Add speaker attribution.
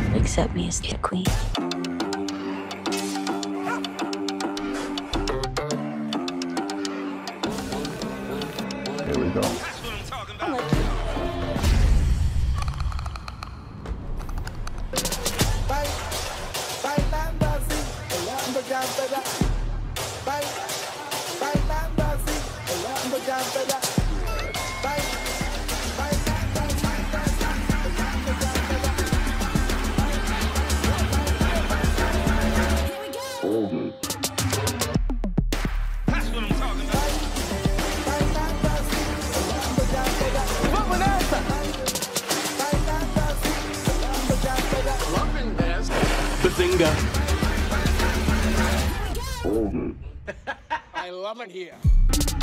Speaker 1: Accept me as the queen.
Speaker 2: Here we go.
Speaker 3: Bazinga.
Speaker 4: I love it here.